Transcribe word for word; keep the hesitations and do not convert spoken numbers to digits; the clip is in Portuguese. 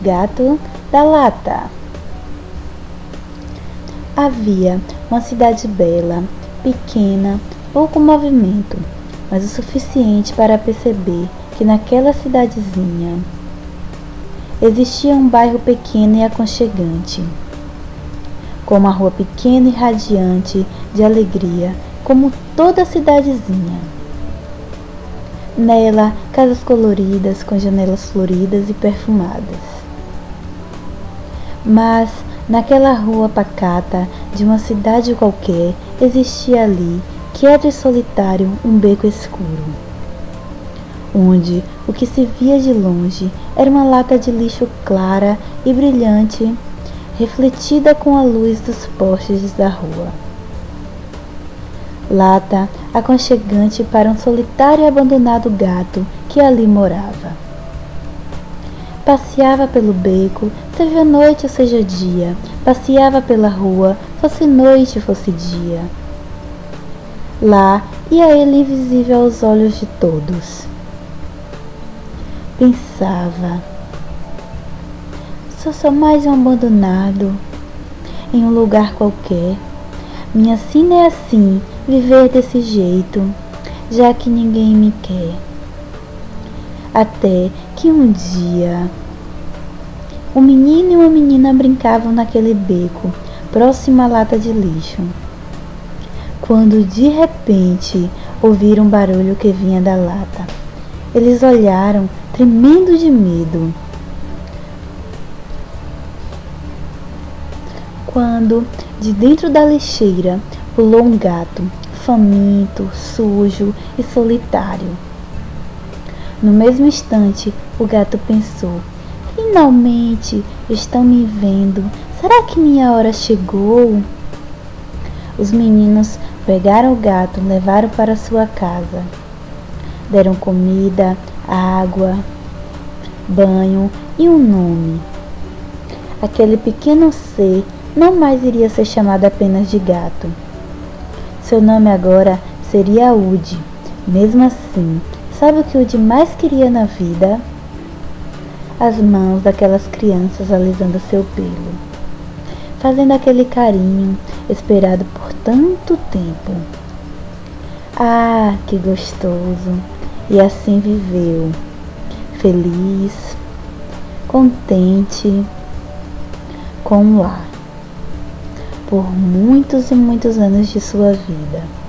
Gato da Lata. Havia uma cidade bela, pequena, pouco movimento, mas o suficiente para perceber que naquela cidadezinha existia um bairro pequeno e aconchegante, com uma rua pequena e radiante de alegria, como toda cidadezinha. Nela, casas coloridas com janelas floridas e perfumadas. Mas, naquela rua pacata de uma cidade qualquer, existia ali, quieto e solitário, um beco escuro, onde o que se via de longe era uma lata de lixo clara e brilhante, refletida com a luz dos postes da rua. Lata aconchegante para um solitário e abandonado gato que ali morava. Passeava pelo beco, seja noite ou seja dia, passeava pela rua, fosse noite fosse dia. Lá ia ele invisível aos olhos de todos. Pensava: sou só mais um abandonado em um lugar qualquer. Minha sina é assim, viver desse jeito, já que ninguém me quer. Até que um dia um menino e uma menina brincavam naquele beco, próximo à lata de lixo, quando de repente ouviram um barulho que vinha da lata. Eles olharam, tremendo de medo, quando de dentro da lixeira pulou um gato, faminto, sujo e solitário. No mesmo instante, o gato pensou: finalmente estão me vendo. Será que minha hora chegou? Os meninos pegaram o gato, levaram para sua casa. Deram comida, água, banho e um nome. Aquele pequeno ser não mais iria ser chamado apenas de gato. Seu nome agora seria Woody. Mesmo assim, sabe o que Woody mais queria na vida? As mãos daquelas crianças alisando seu pelo, fazendo aquele carinho esperado por tanto tempo. Ah, que gostoso! E assim viveu, feliz, contente, com um lar, por muitos e muitos anos de sua vida.